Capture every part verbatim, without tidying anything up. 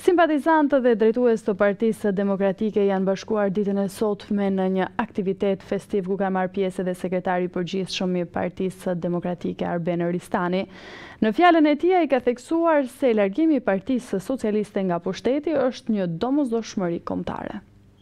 Simpatizantë dhe drejtues të Partisë Demokratike janë bashkuar ditën e sotme në një aktivitet festiv ku ka marrë pjesë edhe sekretari i përgjithshëm i Partisë Demokratike Arben Ristani. Në fjalën e tij ai ka theksuar se largimi i Partisë Socialiste nga pushteti është një domosdoshmëri kombëtare.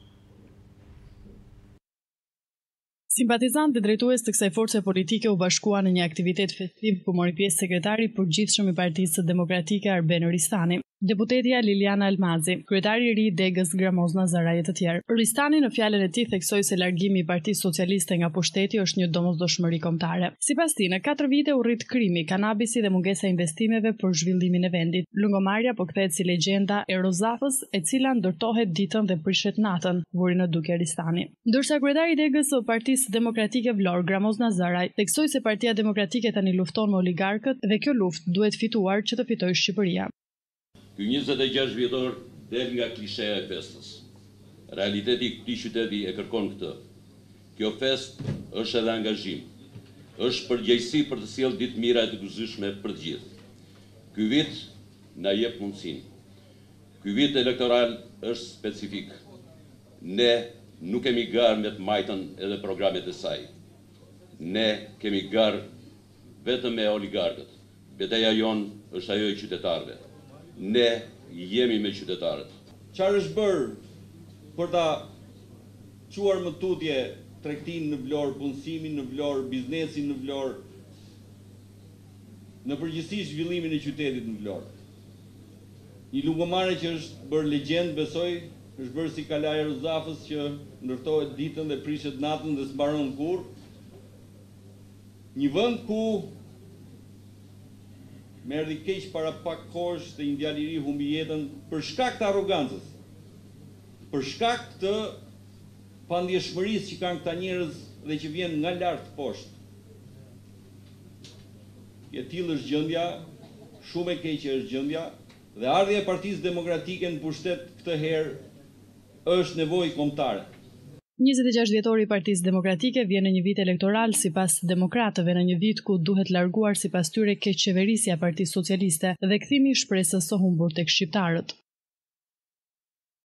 Simpatizantë dhe drejtues të kësaj force politike u bashkuan në një aktivitet festiv ku mori pjesë sekretari i përgjithshëm i Partisë Demokratike Arben Ristani, deputetja Liliana Almazi, kryetari i ri i Degës Gramoz Nazaraj e të tjerë. Ristani në fjalën e tij theksoi se largimi i Partisë Socialiste nga pushteti është një domosdoshmëri kombëtare. Sipas tij, në katër vite u rrit krimi, kanabisi dhe mungesa e investimeve për zhvillimin e vendit. Lungomarrja po kthehet si legjenda e Rozafës, e cila ndërtohet ditën dhe prishet natën, vuri në duke Ristani. Ndërsa kryetari i Degës së Partisë Demokratike Vlorë, Gramoz Nazaraj, theksoi se Partia Demokratike tani lufton me oligarkët dhe kjo luftë duhet fituar që të fitojë Shqipëria. Ky njëzet e gjashtë vjetor del nga klisheja e festës. Realiteti i këtij qyteti e kërkon këtë. Kjo festë është edhe angazhim. Është përgjegjësi për të sjellë ditë mira e të gëzyeshme për të gjithë. Ky vit na jep mundësinë. Ky vit elektoral është specifik. Ne nuk kemi garë me të majtën edhe programet e saj. Ne kemi garë vetëm me oligarkët. Betejë jonë është ajo e qytetarëve. Ne jemi me qytetarët. Çfarë është bërë për ta quar më tutje tregtinë në Vlorë, punësimin në Vlorë, biznesin në Vlorë, në përgjithësi zhvillimin e qytetit në Vlorë. Një lungomare që është bërë legjend, besoj, është bërë si kalaja e Rozafës që ndërtohet ditën dhe prishet natën dhe s'mbaron kurrë. Një vend ku me erdhi keq para pak kohësh se një djalë i ri humbi jetën për shkak të arrogancës, për shkak të pandjeshmërisë që kanë këta njerëz dhe që vjen nga lart poshtë. E tillë është gjendja, shumë e keqe është gjendja, dhe ardhja e Partisë Demokratike në pushtet këtë herë është nevojë kombëtare. njëzet e gjashtë vjetori i Partisë Demokratike vjen në një vit elektoral sipas demokratëve, në një vit ku duhet larguar sipas tyre keqçeverisja e Partisë Socialiste dhe kthimi i shpresës së humbur tek shqiptarët.